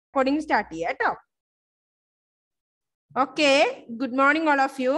Recording start ചെയ്യാം കേട്ടോ. Okay, good morning all of you.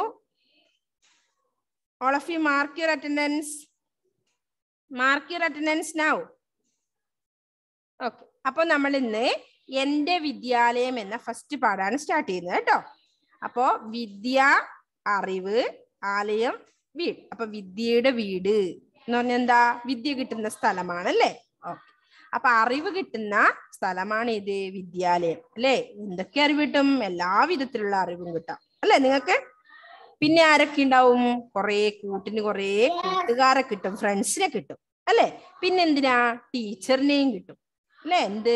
All of you mark your attendance. Mark your attendance now. Okay, അപ്പൊ നമ്മൾ ഇന്ന് എന്റെ വിദ്യാലയം എന്ന ഫസ്റ്റ് പാഠാണ് സ്റ്റാർട്ട് ചെയ്യുന്നത് കേട്ടോ. അപ്പോ വിദ്യ, അറിവ്, ആലയം, വീട്. അപ്പൊ വിദ്യയുടെ വീട് എന്ന് പറഞ്ഞാൽ എന്താ? വിദ്യ കിട്ടുന്ന സ്ഥലമാണല്ലേ. ഓക്കെ, അപ്പൊ അറിവ് കിട്ടുന്ന സ്ഥലമാണ് ഇത് വിദ്യാലയം അല്ലേ. എന്തൊക്കെ അറിവ് കിട്ടും? എല്ലാ വിധത്തിലുള്ള അറിവും കിട്ടാം അല്ലെ നിങ്ങൾക്ക്. പിന്നെ ആരൊക്കെ ഉണ്ടാവും? കുറെ കൂട്ടുകാരെ കിട്ടും, ഫ്രണ്ട്സിനെ കിട്ടും അല്ലെ. പിന്നെന്തിനാ? ടീച്ചറിനെയും കിട്ടും അല്ലെ. എന്ത്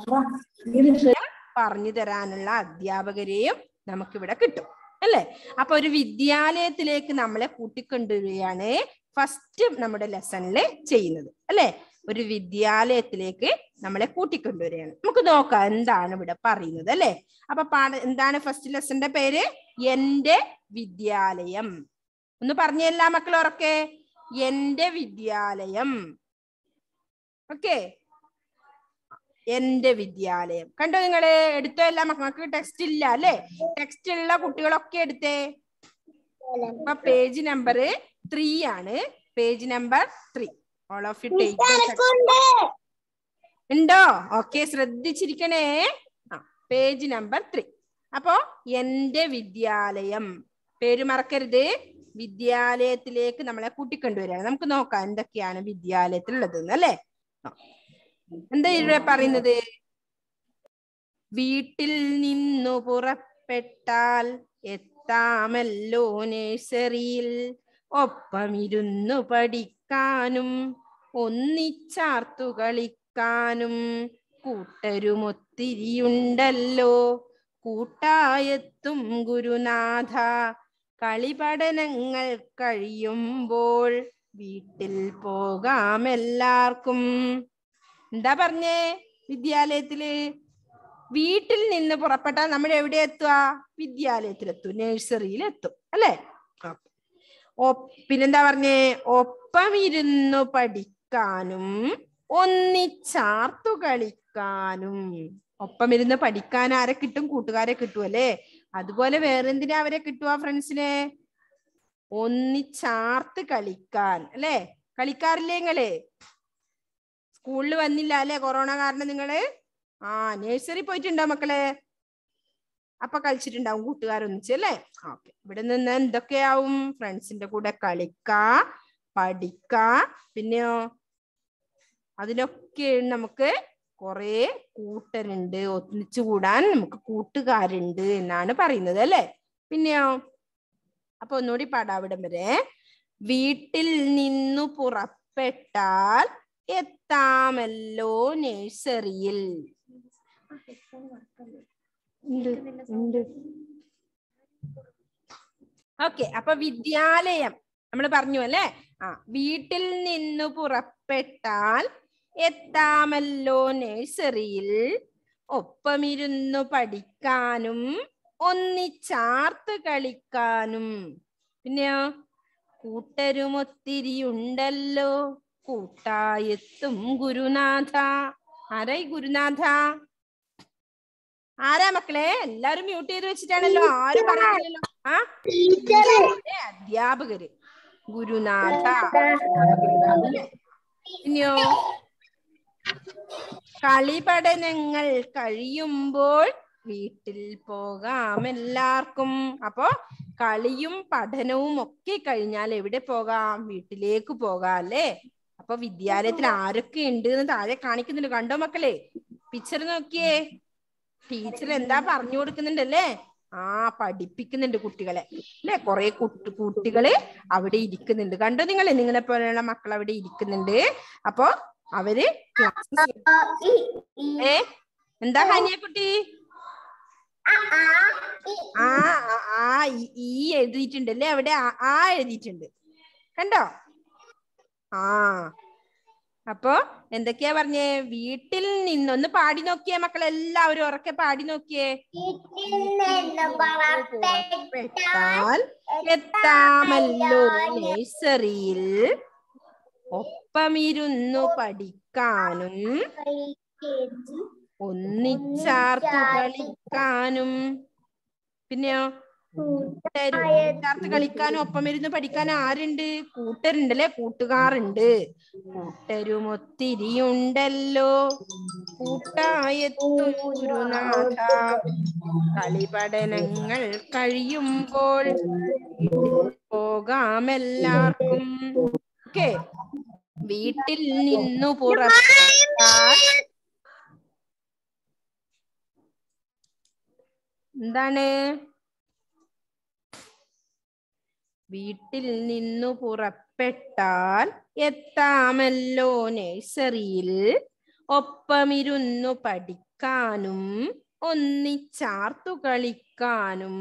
പറഞ്ഞു തരാനുള്ള അധ്യാപകരെയും നമുക്കിവിടെ കിട്ടും അല്ലെ. അപ്പൊ ഒരു വിദ്യാലയത്തിലേക്ക് നമ്മളെ കൂട്ടിക്കൊണ്ടുവരികയാണ് ഫസ്റ്റ് നമ്മുടെ ലെസണിൽ ചെയ്യുന്നത് അല്ലെ. ഒരു വിദ്യാലയത്തിലേക്ക് നമ്മളെ കൂട്ടിക്കൊണ്ടുവരികയാണ്. നമുക്ക് നോക്കാം എന്താണ് ഇവിടെ പറയുന്നത് അല്ലെ. അപ്പൊ എന്താണ് ഫസ്റ്റ് ലെസന്റെ പേര്? എന്റെ വിദ്യാലയം. ഒന്ന് പറഞ്ഞ എല്ലാ മക്കളും ഉറക്കെ, എന്റെ വിദ്യാലയം. ഓക്കെ, എന്റെ വിദ്യാലയം. കണ്ടോ നിങ്ങള്? എടുത്തോ എല്ലാ മക്കൾക്ക്? ടെക്സ്റ്റ് ഇല്ല അല്ലെ. ടെക്സ്റ്റ് ഉള്ള കുട്ടികളൊക്കെ എടുത്തേ. അപ്പൊ പേജ് നമ്പർ 3 ആണ്. Page number 3. All of you take. ഉണ്ടോ? ഓക്കെ, ശ്രദ്ധിച്ചിരിക്കണേ. Page number 3. അപ്പോ എന്റെ വിദ്യാലയം, പേര് മറക്കരുത്. വിദ്യാലയത്തിലേക്ക് നമ്മളെ കൂട്ടിക്കൊണ്ടുവരികയാണ്. നമുക്ക് നോക്കാം എന്തൊക്കെയാണ് വിദ്യാലയത്തിലുള്ളത് അല്ലേ. എന്താ ഇവിടെ പറയുന്നത്? വീട്ടിൽ നിന്നു പുറപ്പെട്ടാൽ എത്താമല്ലോ നഴ്സറിയിൽ, ഒപ്പമിരുന്നു പഠിക്കാനും ഒന്നിച്ചാർത്തു കളിക്കാനും കൂട്ടരുമൊത്തിരിയുണ്ടല്ലോ കൂട്ടായെത്തും ഗുരുനാഥ. കളിപഠനങ്ങൾ കഴിയുമ്പോൾ വീട്ടിൽ പോകാമെല്ലാവർക്കും. എന്താ പറഞ്ഞേ? വിദ്യാലയത്തില് വീട്ടിൽ നിന്ന് പുറപ്പെട്ടാൽ നമ്മൾ എവിടെ എത്തുക? വിദ്യാലയത്തിലെത്തും, നഴ്സറിയിൽ എത്തും അല്ലെ. പിന്നെന്താ പറഞ്ഞേ? ഒപ്പം ഇരുന്നു പഠിക്കാനും ഒന്നിച്ചാർത്തു കളിക്കാനും. ഒപ്പം ഇരുന്ന് പഠിക്കാൻ ആരെ കിട്ടും? കൂട്ടുകാരെ കിട്ടും അല്ലെ. അതുപോലെ വേറെന്തിനാ അവരെ കിട്ടുക? ഫ്രണ്ട്സിനെ. ഒന്നിച്ചാർത്ത് കളിക്കാൻ അല്ലെ. കളിക്കാറില്ലേ നിങ്ങള്? സ്കൂളിൽ വന്നില്ല അല്ലെ കൊറോണ കാരണം നിങ്ങള്? നഴ്സറി പോയിട്ടുണ്ടോ മക്കളെ? അപ്പൊ കളിച്ചിട്ടുണ്ടാവും കൂട്ടുകാരൊന്നിച്ച് അല്ലെ. ഓക്കെ, ഇവിടെ നിന്ന് എന്തൊക്കെയാവും? ഫ്രണ്ട്സിന്റെ കൂടെ കളിക്കാ, പഠിക്കാ, പിന്നെയോ അതിനൊക്കെ നമുക്ക് കുറെ കൂട്ടരുണ്ട്, ഒന്നിച്ചു കൂടാൻ നമുക്ക് കൂട്ടുകാരുണ്ട് എന്നാണ് പറയുന്നത് അല്ലെ. പിന്നെയോ അപ്പൊ ഒന്നുകൂടി പാടാവിടം വരെ. വീട്ടിൽ നിന്നു പുറപ്പെട്ടാൽ എത്താമല്ലോ നഴ്സറിയിൽ. ഓക്കെ, അപ്പൊ വിദ്യാലയം നമ്മൾ പറഞ്ഞു അല്ലെ. വീട്ടിൽ നിന്നു പുറപ്പെട്ടാൽ എത്താമല്ലോ നഴ്സറിയിൽ, ഒപ്പമിരുന്നു പഠിക്കാനും ഒന്നിച്ചാർത്ത് കളിക്കാനും. പിന്നെയോ കൂട്ടരുമൊത്തിരിയുണ്ടല്ലോ കൂട്ടായെത്തും ഗുരുനാഥ. ആരായി ഗുരുനാഥ? ആരാ മക്കളെ? എല്ലാരും മ്യൂട്ട് ചെയ്ത് വെച്ചിട്ടാണല്ലോ, ആരും പറയുന്നില്ലല്ലോ. അധ്യാപകര്, ഗുരുനാഥ. പിന്നെയോ കളിപഠനങ്ങൾ കഴിയുമ്പോൾ വീട്ടിൽ പോകാമെല്ലാവർക്കും. അപ്പൊ കളിയും പഠനവും ഒക്കെ കഴിഞ്ഞാൽ എവിടെ പോകാം? വീട്ടിലേക്ക് പോകാം അല്ലേ. അപ്പൊ വിദ്യാലയത്തിൽ ആരൊക്കെ ഉണ്ട് എന്ന് താഴെ കാണിക്കുന്നുണ്ട്. കണ്ടോ മക്കളെ? പിക്ചർ നോക്കിയേ. ടീച്ചർ എന്താ പറഞ്ഞു കൊടുക്കുന്നുണ്ടല്ലേ? പഠിപ്പിക്കുന്നുണ്ട് കുട്ടികളെ അല്ലെ. കുറെ കുട്ടികള് അവിടെ ഇരിക്കുന്നുണ്ട്. കണ്ടോ നിങ്ങളെ? നിങ്ങളെ പോലെയുള്ള മക്കൾ അവിടെ ഇരിക്കുന്നുണ്ട്. അപ്പൊ അവര് എന്താ ഹനിയക്കുട്ടി? ഈ എഴുതിയിട്ടുണ്ട് അല്ലേ അവിടെ. എഴുതിയിട്ടുണ്ട് കണ്ടോ? അപ്പൊ എന്തൊക്കെയാ പറഞ്ഞേ? വീട്ടിൽ നിന്നൊന്ന് പാടി നോക്കിയേ മക്കൾ എല്ലാവരും, ഉറക്കെ പാടി നോക്കിയേ. പുറപ്പെട്ടാൽ എത്താമല്ലോ നഴ്സറിയിൽ, ഒപ്പമിരുന്നു പഠിക്കാനും ഒന്നിച്ചാർത്തു കളിക്കാനും. പിന്നെയോ ചേർത്ത് കളിക്കാനും ഒപ്പം ഇരുന്ന് പഠിക്കാനും ആരുണ്ട്? കൂട്ടരുണ്ട് അല്ലെ, കൂട്ടുകാരുണ്ട്. കൂട്ടരും ഒത്തിരിയുണ്ടല്ലോ കൂട്ടായെത്തും ഗുരുനാഥ. കളിപഠനങ്ങൾ കഴിയുമ്പോൾ പോകാമെല്ലാവർക്കും. ഓക്കെ, വീട്ടിൽ നിന്നു പുറപ്പെട്ടാൽ എന്താണ്? വീട്ടിൽ നിന്നു പുറപ്പെട്ടാൽ എത്താമല്ലോ നഴ്സറിയിൽ. ഒപ്പമിരുന്നു പഠിക്കാനും ഒന്നിച്ചാർത്തു കളിക്കാനും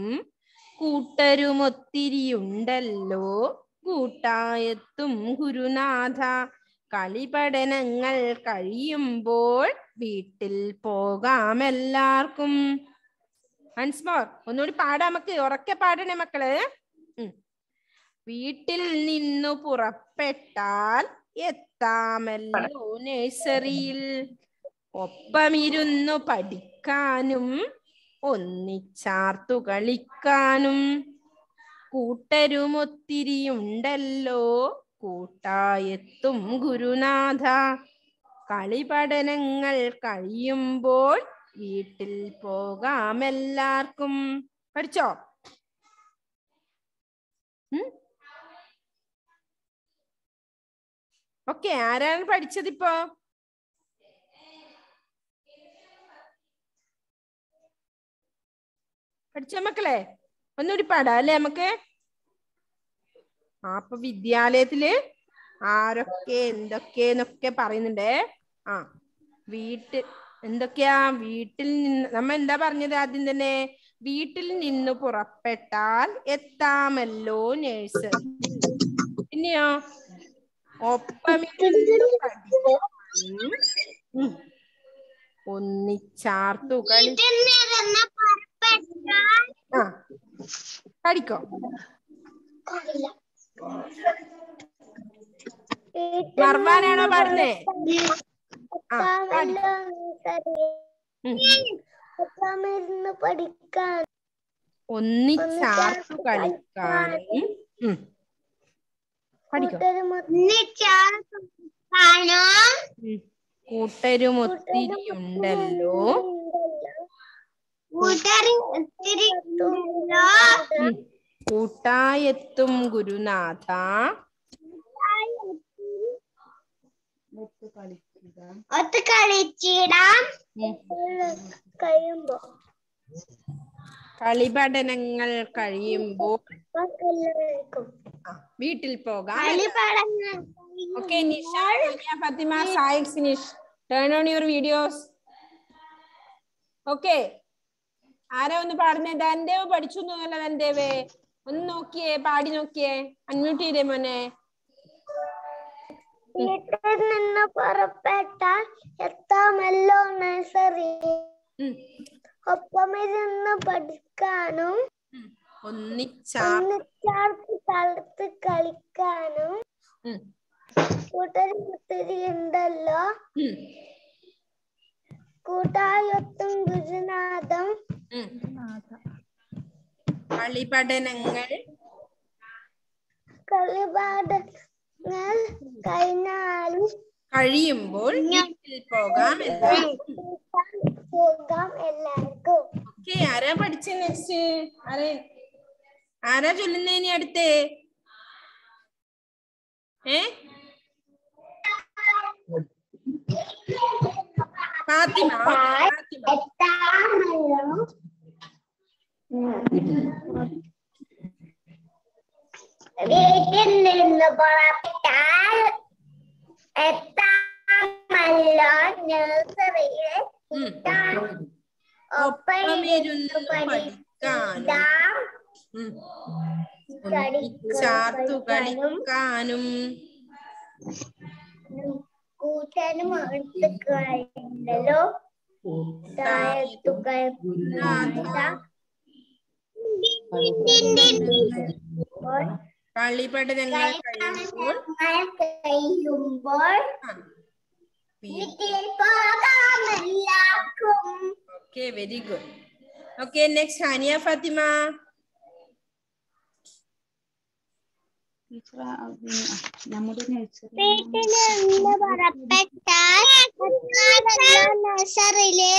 കൂട്ടരുമൊത്തിരിയുണ്ടല്ലോ കൂട്ടായെത്തും ഗുരുനാഥ. കളിപഠനങ്ങൾ കഴിയുമ്പോൾ വീട്ടിൽ പോകാമെല്ലാവർക്കും. വൺസ് മോർ, ഒന്നുകൂടി പാടാം നമുക്ക്. ഉറക്കെ പാടണേ മക്കള്. വീട്ടിൽ നിന്നു പുറപ്പെട്ടാൽ എത്താമല്ലോ നഴ്സറിയിൽ. ഒപ്പമിരുന്നു പഠിക്കാനും ഒന്നിച്ചാർത്തു കളിക്കാനും കൂട്ടരുമൊത്തിരിയുണ്ടല്ലോ കൂട്ടായെത്തും ഗുരുനാഥ. കളിപഠനങ്ങൾ കഴിയുമ്പോൾ വീട്ടിൽ പോകാമെല്ലാവർക്കും. പഠിച്ചോ? ഓക്കെ, ആരാണ് പഠിച്ചതിപ്പോ? പഠിച്ചോ മക്കളെ? ഒന്നുകൂടി പാടാം അല്ലെ നമുക്ക്? അപ്പൊ വിദ്യാലയത്തില് ആരൊക്കെ എന്തൊക്കെന്നൊക്കെ പറയുന്നുണ്ടേ. വീട്ടിൽ എന്തൊക്കെയാ? വീട്ടിൽ നിന്ന് നമ്മ എന്താ പറഞ്ഞത് ആദ്യം തന്നെ? വീട്ടിൽ നിന്ന് പുറപ്പെട്ടാൽ എത്താമല്ലോ നഴ്സറി. പിന്നെയോ ഒപ്പമിരുന്നു പഠിക്കാനും ഒന്നിച്ചാർത്തു പഠിക്കോ? മർവാനാണോ പാടുന്നേ? പഠിക്കാൻ ഒന്നിച്ചാർത്തു കളിക്കാനും കൂട്ടരുമൊത്തിരിയുണ്ടല്ലോ കൂട്ടായെത്തും ഗുരുനാഥ. കളിപഠനങ്ങൾ കഴിയുമ്പോൾ വീട്ടിൽ പോകാം. Okay Nisha, Fathima, Sayid, finish. Turn on your videos. Okay, ആരാ ഒന്ന് പാടുന്നേ? ധൻദേവ് പഠിച്ചു എന്നല്ല. ധൻദേവേ ഒന്ന് നോക്കിയേ, പാടി നോക്കിയേ. അൺമ്യൂട്ട് ചെയ്തേ മോനെ. വീട്ടിൽ നിന്ന് പുറപ്പെട്ടാൽ എത്താമല്ലോ നഴ്സറി. ഒപ്പമിരുന്ന് പഠിക്കാനും ഒന്നിച്ചാർത്ത് കളത്ത് കളിക്കാനും കൂട്ടരുമൊത്തിരിയുണ്ടല്ലോ കൂട്ടായെത്തും ഗുരുനാഥം. കളിപഠനങ്ങൾ കഴിയുമ്പോൾ വീട്ടിൽ പോകാം എല്ലാവർക്കും. ഓക്കെ, ആരാ പഠിച്ച? നെക്സ്റ്റ് ആരാ ചൊല്ലുന്നേ ഇനി അടുത്തേ? ഫാത്തിമ. വീട്ടിൽ നിന്ന് പുറപ്പെട്ടാൽ എത്താമല്ലോ നഴ്സറിയിൽ. ഒപ്പമിരുന്ന് പഠിക്കാനും ഒന്നിച്ചാർത്തു കളിക്കാനും കൂട്ടാനും അടുത്തുണ്ടല്ലോ കളിപഠനങ്ങൾ കഴിയുമ്പോൾ വീട്ടിൽ പോകാം എല്ലാവർക്കും. Okay, very good. Okay, next Hania Fatima. വീട്ടിൽ പുറപ്പെട്ടാൽ നഴ്സറിയില്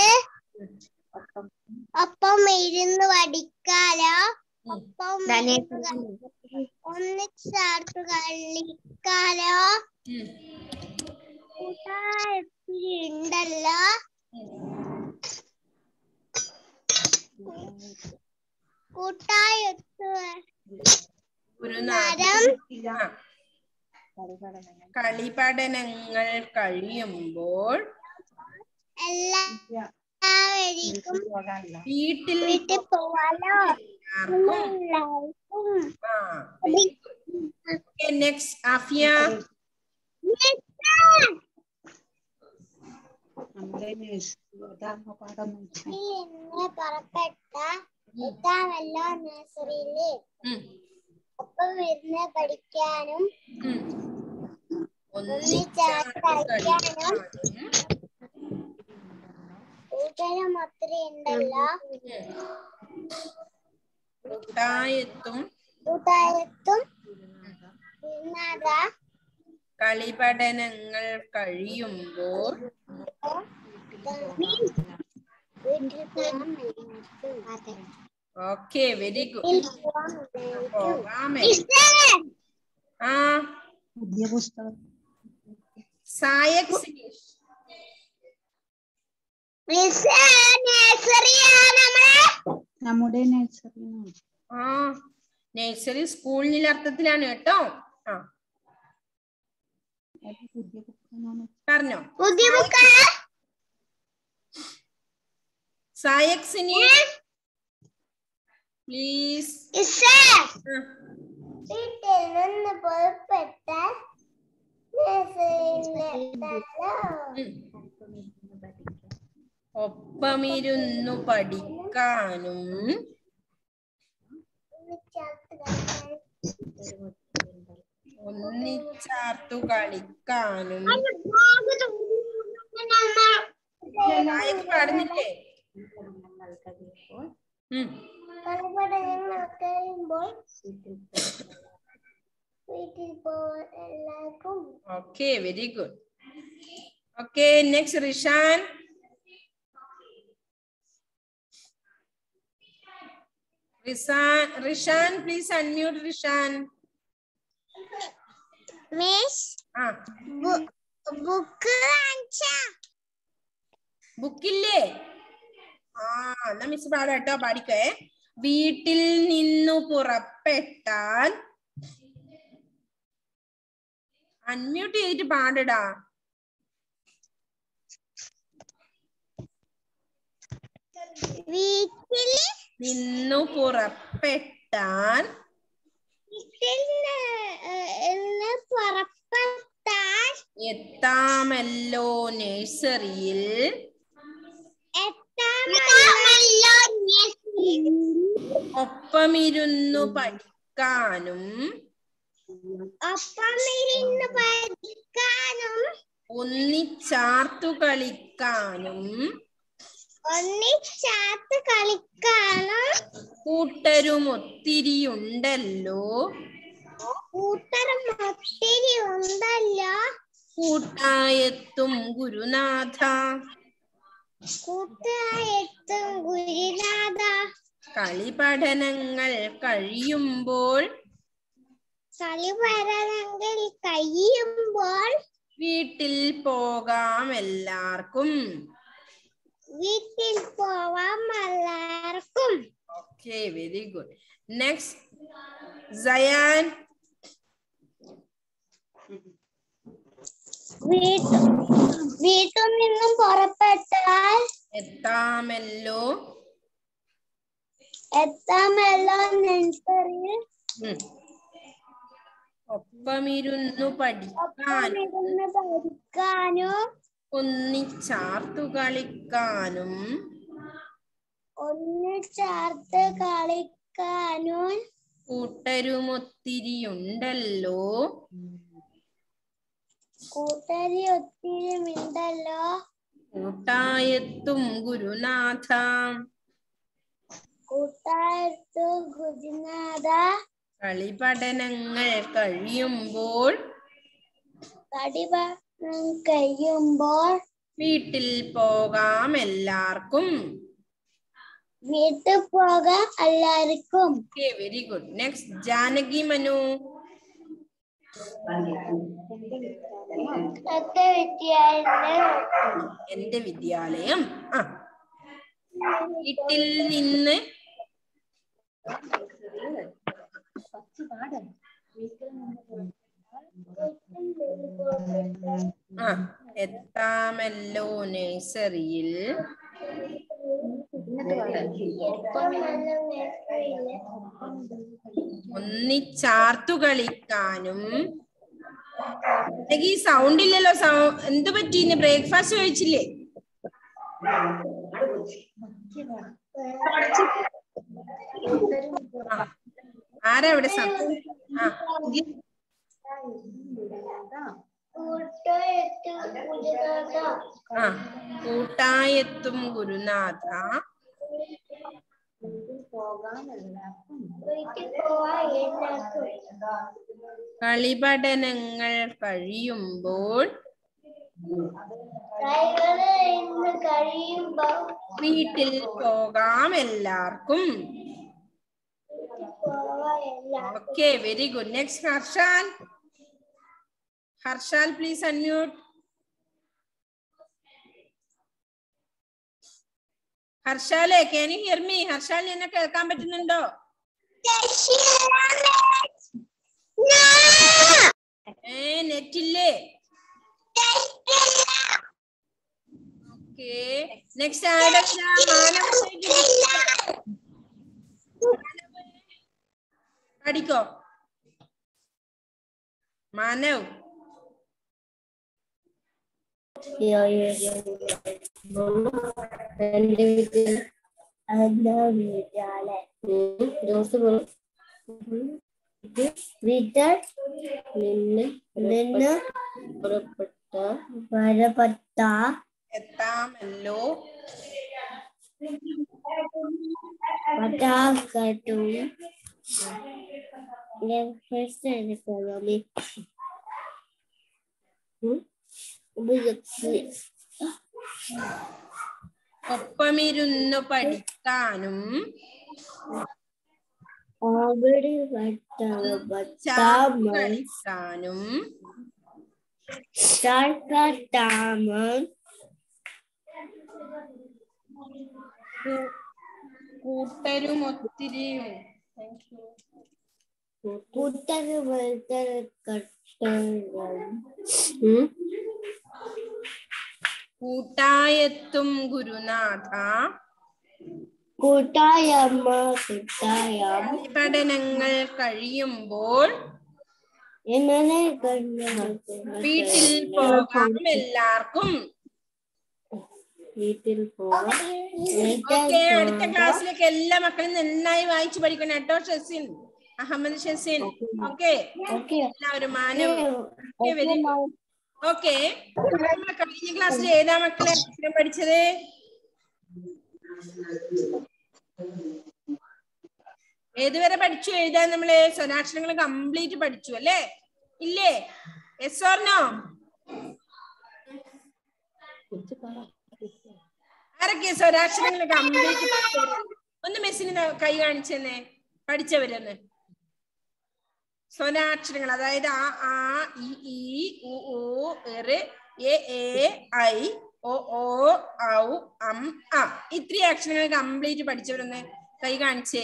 ഒപ്പം ഇരുന്ന് പഠിക്കാലോ, ഒപ്പം ഒന്നിച്ചേർത്ത് കളിക്കാലോ, കൂട്ടുകാരുണ്ടല്ലോ, കൂട്ടായൊത്ത് കളിപഠനങ്ങൾ കഴിയുമ്പോൾ എല്ലാവർക്കും വീട്ടിൽ പോവാലോ. നെക്സ്റ്റ് ആഫിയ. പുറപ്പെട്ട ഇതാണല്ലോ നഴ്സറിയില് ഒപ്പം ഇരുന്ന് പഠിക്കാനും കളിക്കാനും കൂട്ടുകാരും ഒത്തിരി ഉണ്ടല്ലോ, കൂട്ടായത്തും കളിപഠനങ്ങൾ കഴിയുമ്പോൾ ഓക്കെ, വെരി ഗുഡ്. ആ പുതിയ പുസ്തകം സായക് നമ്മുടെ നഴ്സറി. ആ നഴ്സറി സ്കൂളിന്റെ അർത്ഥത്തിലാണ് കേട്ടോ. ആ പുതിയ ബുക്കാണ് പറഞ്ഞോ. പുതിയ ബുക്ക് സായക്സിനി പ്ലീസ്. വീട്ടിൽ നിന്ന് പുറപ്പെട്ടാൽ ഒപ്പമിരുന്നു പഠിക്കാനും ഒന്നിച്ചാർത്തു കളിക്കാനും പാടുന്നില്ലേ? കളിപഠനങ്ങൾ കഴിയുമ്പോൾ വീട്ടിൽ പോവാൻ എല്ലാവർക്കും. Okay, very good. Okay, next Rishan. Rishan please unmute Rishan. Miss book ബുക്കില്ലേ? ആ എന്നാ മിസ് പാടാട്ടോ, പാടിക്കേ. വീട്ടിൽ നിന്നു പുറപ്പെട്ടാൽ അൺമ്യൂട്ട് ചെയ്തിട്ട് പാടടാ. വീട്ടിൽ നിന്നു പുറപ്പെട്ടാൽ പുറപ്പെട്ടാൽ എത്താമല്ലോ നഴ്സറിയിൽ ഒപ്പമിരുന്നു പഠിക്കാനും ഒന്നിച്ചാർത്തു കളിക്കാനും കൂട്ടരും ഒത്തിരിയുണ്ടല്ലോ, കൂട്ടായെത്തും ഗുരുനാഥ. കളിപഠനങ്ങൾ കഴിയുമ്പോൾ വീട്ടിൽ പോകാം എല്ലാവർക്കും. Okay, very good. Next Sayan. വീട്ടിൽ നിന്നും പുറപ്പെട്ടാൽ എത്താമല്ലോ നഴ്സറിയിൽ ഒപ്പമിരുന്നു പഠിക്കാനും ഒന്നിച്ചാർത്തു കളിക്കാനും കൂട്ടരുമൊത്തിരിയുണ്ടല്ലോ, കൂട്ടുകാരി ഒത്തിരി മിണ്ടല്ലോ. കൂട്ടായെത്തും ഗുരുനാഥ. കൂട്ടായത്തും ഗുരുനാഥ. കളിപഠനങ്ങൾ കഴിയുമ്പോൾ കഴിയുമ്പോൾ വീട്ടിൽ പോകാം എല്ലാവർക്കും. വീട്ടിൽ പോകാം എല്ലാവർക്കും. Very good. Next Janaki Manu. എന്റെ വിദ്യാലയം. വീട്ടിൽ നിന്ന് എത്താമല്ലോ നഴ്സറിയിൽ. ഒന്നിച്ചാർത്തു കളിക്കാനും. ഈ സൗണ്ട് ഇല്ലല്ലോ. എന്ത് പറ്റി? ബ്രേക്ക്ഫാസ്റ്റ് കഴിച്ചില്ലേ? ആരാ ഇവിടെ? കൂട്ടായെത്തും ഗുരുനാഥ. കളിപഠനങ്ങൾ കഴിയുമ്പോൾ വീട്ടിൽ പോകാം എല്ലാവർക്കും. Okay, very good. Next Harshal. Harshal please unmute. ഹർഷാലെ, can you hear me? ഹർഷാലിന് എന്നെ കേൾക്കാൻ പറ്റുന്നുണ്ടോ? നെറ്റില്ലേ? ഓക്കെ, നെക്സ്റ്റ് പഠിക്കോ മാനവ്? വീട്ടിൽ നിന്ന് പുറപ്പെട്ട എത്താമല്ലോ ഒപ്പമിരുന്നു പഠിക്കാനും കളിക്കാനും കൂട്ടരും ഒത്തിരി കൂട്ടായെത്തും ഗുരുനാഥ. പഠനങ്ങൾ കഴിയുമ്പോൾ വീട്ടിൽ പോകാം എല്ലാവർക്കും. ഓക്കെ, അടുത്ത ക്ലാസ്സിലേക്ക് എല്ലാ മക്കളും നന്നായി വായിച്ചു പഠിക്കണം കേട്ടോ. ഷെസിൻ, അഹമ്മദ് ഷെസിൻ. ഓക്കെ, എല്ലാവരും മാനവ്. Very good. ഓക്കെ, നമ്മൾ കഴിഞ്ഞ ക്ലാസ്സിൽ ഏതാ മക്കളെ അക്ഷരം പഠിച്ചത്? ഏതുവരെ പഠിച്ചു എഴുതാൻ? നമ്മള് സ്വരാക്ഷരങ്ങൾ കംപ്ലീറ്റ് പഠിച്ചു അല്ലേ? ഇല്ലേ? Yes or no? ആരൊക്കെ സ്വരാക്ഷരങ്ങൾ കംപ്ലീറ്റ് പഠിച്ചവര്? ഒന്ന് മിസ്സിന് കൈ കാണിച്ചെന്നേ, പഠിച്ചവരൊന്ന്. സ്വരാക്ഷരങ്ങൾ, അതായത് ആ, ഇ, ഉ, എ, ഐ, ഓ, ഔ, അ. ഇത്രയും അക്ഷരങ്ങൾ കംപ്ലീറ്റ് പഠിച്ചവരൊന്ന് കൈ കാണിച്ചേ.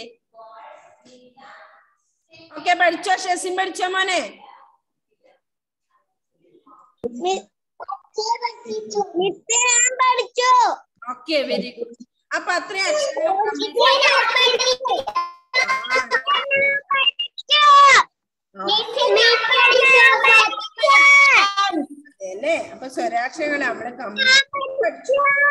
ഓക്കെ, പഠിച്ചോ? ഷെസിൻ പഠിച്ചോ മോനെ? Okay, very good. അപ്പൊ അത്രയും അക്ഷരങ്ങൾ അല്ലേ? അപ്പൊ സ്വരാക്ഷരങ്ങൾ നമ്മള് കംപ്ലീറ്റ് പഠിച്ചു.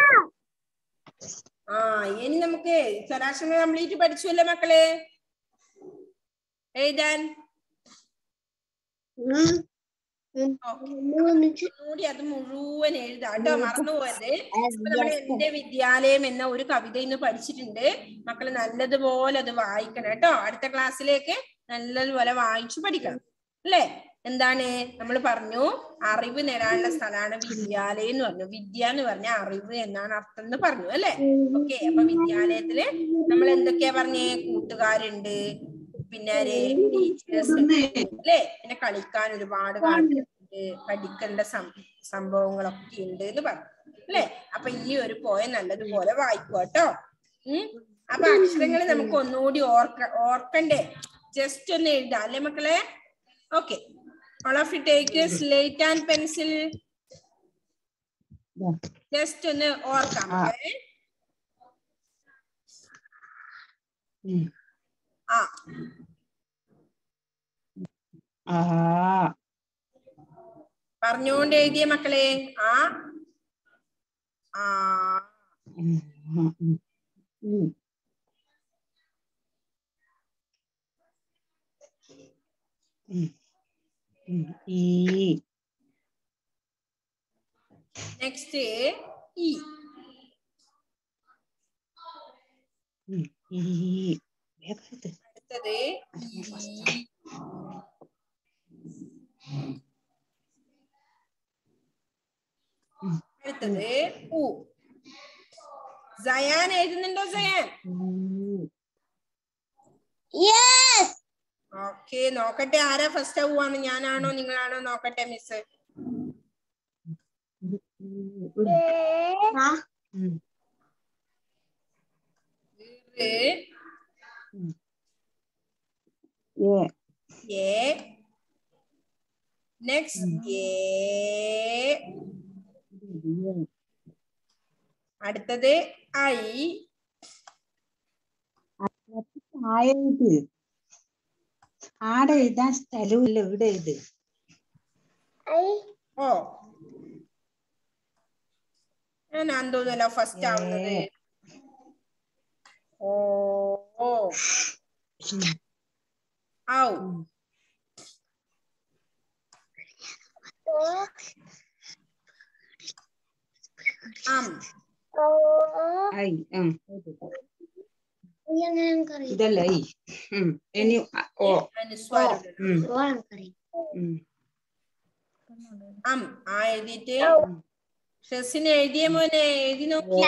ഇനി നമുക്ക് സ്വരാക്ഷരങ്ങൾ കംപ്ലീറ്റ് പഠിച്ചുല്ലേ മക്കളെ? എഴുതാൻ ഒന്നുകൂടി അത് മുഴുവൻ എഴുതാട്ടോ, മറന്നുപോയത്. അപ്പൊ നമ്മൾ എന്റെ വിദ്യാലയം എന്ന ഒരു കവിത ഇന്ന് പഠിച്ചിട്ടുണ്ട്. മക്കള് നല്ലതുപോലെ അത് വായിക്കണം കേട്ടോ. അടുത്ത ക്ലാസ്സിലേക്ക് നല്ലതുപോലെ വായിച്ചു പഠിക്കണം അല്ലേ? എന്താണ് നമ്മൾ പറഞ്ഞു? അറിവ് നേടാനുള്ള സ്ഥലമാണ് വിദ്യാലയം എന്ന് പറഞ്ഞു. വിദ്യ എന്ന് പറഞ്ഞ അറിവ് എന്നാണ് അർത്ഥം എന്ന് പറഞ്ഞു അല്ലെ? ഓക്കെ. അപ്പൊ വിദ്യാലയത്തില് നമ്മൾ എന്തൊക്കെയാ പറഞ്ഞേ? കൂട്ടുകാരുണ്ട്, പിന്നെ ടീച്ചേഴ്സ് ഉണ്ട് അല്ലെ? പിന്നെ കളിക്കാൻ ഒരുപാട് കാര്യങ്ങളുണ്ട്, പഠിക്കേണ്ട സംഭവങ്ങളൊക്കെ ഉണ്ട് എന്ന് പറഞ്ഞു അല്ലെ? അപ്പൊ ഈ ഒരു പോയം നല്ലതുപോലെ വായിക്കുക കേട്ടോ. അപ്പൊ അക്ഷരങ്ങൾ നമുക്ക് ഒന്നുകൂടി ഓർക്കണ്ടേ? ജസ്റ്റ് ഒന്ന് എഴുതാം അല്ലെ മക്കളെ? Okay. All of you take a slate and pencil. Just ഒന്ന് ഓർക്കാം. പറഞ്ഞുകൊണ്ട് എഴുതിയ മക്കളെ. നെക്സ്റ്റ് ഇ. അടുത്തത് അടുത്തത് ഉ. സയാൻ എഴുതുന്നുണ്ടോ? സയാൻ ഓക്കെ. നോക്കട്ടെ ആരാ ഫസ്റ്റ് ആവുകയാണ്? ഞാനാണോ നിങ്ങളാണോ? നോക്കട്ടെ മിസ്. നെക്സ്റ്റ് അടുത്തത് ഐ. ആടെ എഴുതാൻ സ്ഥലമില്ല, ഇവിടെ എഴുത്. ഓ, ഞാൻ തോന്നല്ലോ ഫസ്റ്റ് ആവുന്നത്. ഓ ഔ. ഇതല്ല ഇനി ഓ. എഴുതിട്ട് ഷെസിന് എഴുതിയ മോനെ എഴുതി നോക്കി.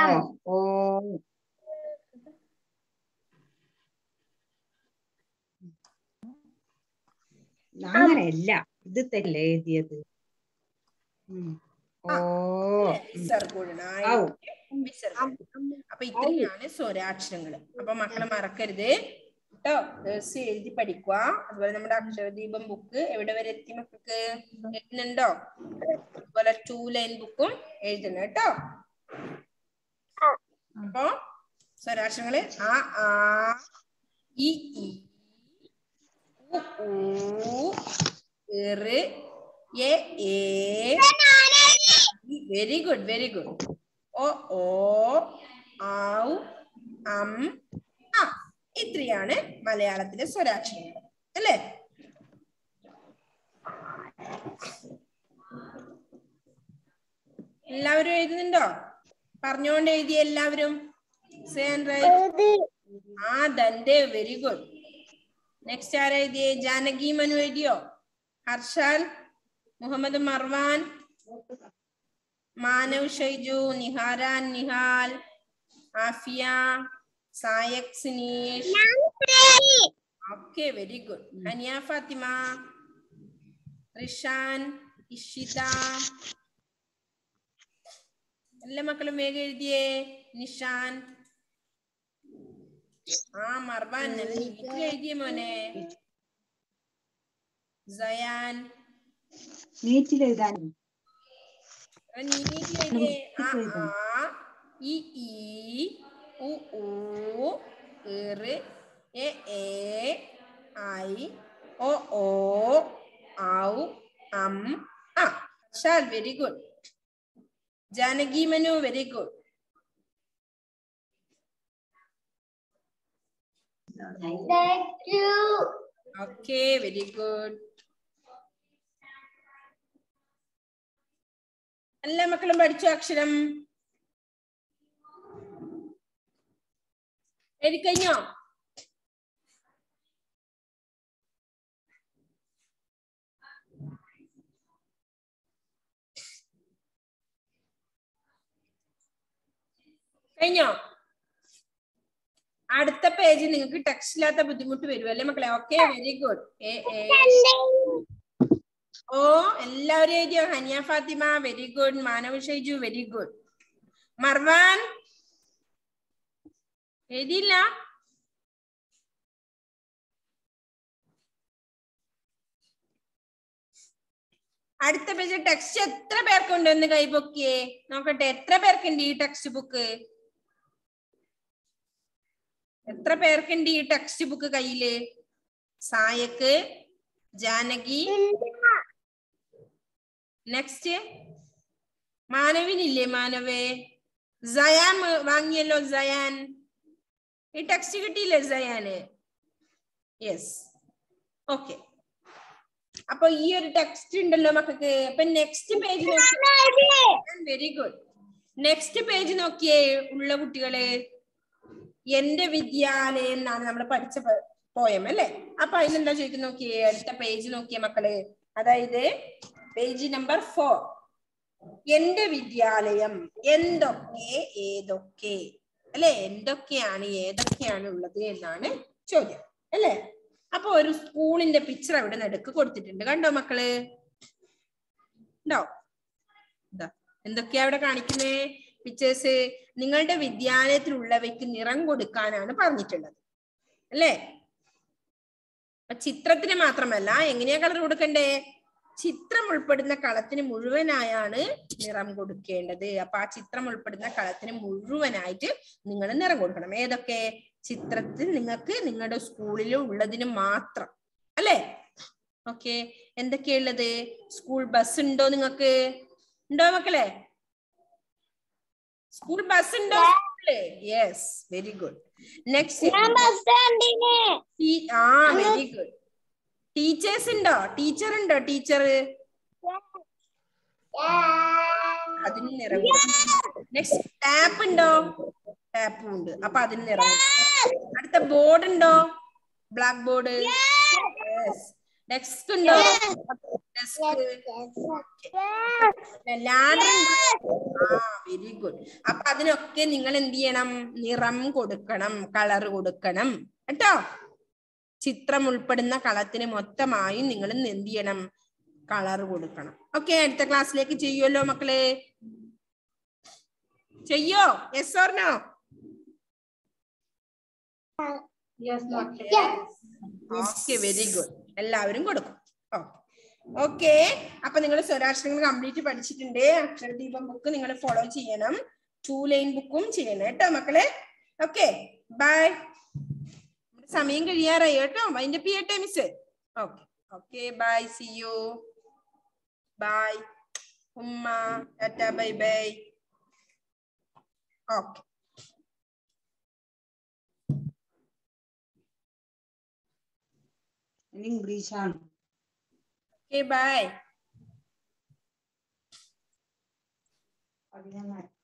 അങ്ങനെയല്ല, ഇത് തല്ലേ എഴുതിയത്. അപ്പൊ ഇത്രയാണ് സ്വരാക്ഷരങ്ങള്. അപ്പൊ മക്കളെ മറക്കരുത് കേട്ടോ. ദിവസം എഴുതി പഠിക്കുക. അതുപോലെ നമ്മുടെ അക്ഷരദീപം ബുക്ക് എവിടെ വരെ എത്തി മക്കൾക്ക്? എഴുതുന്നുണ്ടോ? അതുപോലെ 2 ലൈൻ ബുക്കും എഴുതണം കേട്ടോ. അപ്പൊ സ്വരാക്ഷരങ്ങള് ഇ വെരി ഗുഡ്, വെരി ഗുഡ്. ഓ ഔ ഇത്രയാണ് മലയാളത്തിലെ സ്വരാക്ഷരങ്ങൾ അല്ലേ? എല്ലാവരും എഴുതുന്നുണ്ടോ? പറഞ്ഞുകൊണ്ട് എഴുതിയ എല്ലാവരും? ദന്റെ വെരി ഗുഡ്. നെക്സ്റ്റ് ആരാ എഴുതിയേ? ജാനകി മനു എഴുതിയോ? ഹർഷാൽ, മുഹമ്മദ് മർവാൻ, മാനവ് ഷൈജു, നിഹാരാൻ Nihal, Afiya, Sayak Sineesh. Okay, very good. Aniya Fathima, Rishan, Ishita. എല്ലാ മക്കളും വേഗം എഴുതിയേ. നിഷാൻ, മർവാൻ നല്ല നീറ്റിൽ എഴുതിയ മോനെ. സയാൻ നീറ്റിലെഴുതാൻ നീറ്റിലെഴുതിയേ. ഇ ഉ എ ഐ ഓ ഔ ശാൽ very good. Janaki Manu very good. Thank you. Okay, very good. എല്ലാ മക്കളും പഠിച്ചു അക്ഷരം എഴുതി കഴിഞ്ഞോ? കഴിഞ്ഞോ? അടുത്ത പേജ് നിങ്ങൾക്ക് ടെക്സ്റ്റ് ഇല്ലാത്ത ബുദ്ധിമുട്ട് വരും അല്ലേ മക്കളെ? Okay, very good. ഓ എല്ലാവരും എഴുതിയോ? Haniya Fathima very good. Manav Shaiju very good. Marwan എഴുതിയില്ല? അടുത്ത പേജ് ടെക്സ്റ്റ് എത്ര പേർക്കുണ്ട് എന്ന് കൈപൊക്കിയേ നോക്കട്ടെ. എത്ര പേർക്കുണ്ട് ഈ ടെക്സ്റ്റ് ബുക്ക്? എത്ര പേർക്കുണ്ട് ഈ ടെക്സ്റ്റ് ബുക്ക് കയ്യില്? സായക്ക്, ജാനകി, നെക്സ്റ്റ് മാനവിനില്ലേ? മാനവേ, സയാൻ വാങ്ങിയല്ലോ. സയാൻ ഈ ടെക്സ്റ്റ് കിട്ടിയില്ലേ സയാന്? Yes, okay. അപ്പൊ ഈ ഒരു ടെക്സ്റ്റ് ഉണ്ടല്ലോ മക്കൾക്ക്. അപ്പൊ നെക്സ്റ്റ് പേജ് നോക്കിയേ. Very good. നെക്സ്റ്റ് പേജ് നോക്കിയേ ഉള്ള കുട്ടികള്. എന്റെ വിദ്യാലയം എന്നാണ് നമ്മൾ പഠിച്ച പോയം അല്ലെ? അപ്പൊ അതിനെന്താ ചോദിക്കുന്ന നോക്കിയേ. അടുത്ത പേജ് നോക്കിയേ മക്കള്. അതായത് പേജ് നമ്പർ 4. എന്റെ വിദ്യാലയം എന്തൊക്കെ ഏതൊക്കെ അല്ലെ? എന്തൊക്കെയാണ് ഏതൊക്കെയാണ് ഉള്ളത് എന്നാണ് ചോദ്യം അല്ലെ? അപ്പൊ ഒരു സ്കൂളിന്റെ പിക്ചർ അവിടെ നടുക്ക് കൊടുത്തിട്ടുണ്ട്. കണ്ടോ മക്കള്? ഉണ്ടോ? എന്തൊക്കെയാ അവിടെ കാണിക്കുന്നേ പിക്ചേഴ്സ്? നിങ്ങളുടെ വിദ്യാലയത്തിലുള്ളവയ്ക്ക് നിറം കൊടുക്കാനാണ് പറഞ്ഞിട്ടുള്ളത് അല്ലേ? ചിത്രത്തിന് മാത്രമല്ല, എങ്ങനെയാ കളർ കൊടുക്കണ്ടേ? ചിത്രം ഉൾപ്പെടുന്ന കളത്തിന് മുഴുവനായാണ് നിറം കൊടുക്കേണ്ടത്. അപ്പൊ ആ ചിത്രം ഉൾപ്പെടുന്ന കളത്തിന് മുഴുവനായിട്ട് നിങ്ങൾ നിറം കൊടുക്കണം. ഏതൊക്കെ? ചിത്രത്തിൽ നിങ്ങൾക്ക് നിങ്ങളുടെ സ്കൂളിൽ ഉള്ളതിന് മാത്രം അല്ലേ? ഓക്കെ, എന്തൊക്കെയുള്ളത്? സ്കൂൾ ബസ് ഉണ്ടോ നിങ്ങൾക്ക്? ഉണ്ടോ മക്കളെ? സ്കൂൾ ബസ് ഉണ്ടോ? Yes, very good. Next very good. Teachers ഉണ്ടോ? ടീച്ചർ ഉണ്ടോ? ടീച്ചർ അതിന് നിറം. നെക്സ്റ്റ് ടാപ്പ് ഉണ്ടോ? ടാപ്പും ഉണ്ട്. അപ്പൊ അതിന് നിറം. അടുത്ത ബോർഡ് ഉണ്ടോ? Black board. ഡെസ്ക് ഉണ്ടോ? ലാഡർ ഉണ്ടോ? Very good. അപ്പൊ അതിനൊക്കെ നിങ്ങൾ എന്ത് ചെയ്യണം? നിറം കൊടുക്കണം, കളർ കൊടുക്കണം കേട്ടോ. ചിത്രം ഉൾപ്പെടുന്ന കളത്തിന് മൊത്തമായും നിങ്ങൾ എന്ത് ചെയ്യണം? കളർ കൊടുക്കണം. ഓക്കെ, അടുത്ത ക്ലാസ്സിലേക്ക് ചെയ്യുമല്ലോ മക്കളെ? ചെയ്യോ? Yes or no? Okay, very good. എല്ലാവരും കൊടുക്കും. ഓക്കെ, അപ്പൊ നിങ്ങൾ സ്വരാക്ഷരങ്ങൾ കംപ്ലീറ്റ് പഠിച്ചിട്ടുണ്ട്. അക്ഷരദീപം ബുക്ക് നിങ്ങൾ ഫോളോ ചെയ്യണം. 2 ലൈൻ ബുക്കും ചെയ്യണം കേട്ടോ മക്കളെ. Okay, bye. സമയം കഴിയാറായി കേട്ടോ. വൈൻഡപ്പ് ചെയ്യട്ടെ miss? Okay okay, bye. See you. Bye ഉമ്മ. Tata, bye bye. Okay. English ആണ്. Okay, by.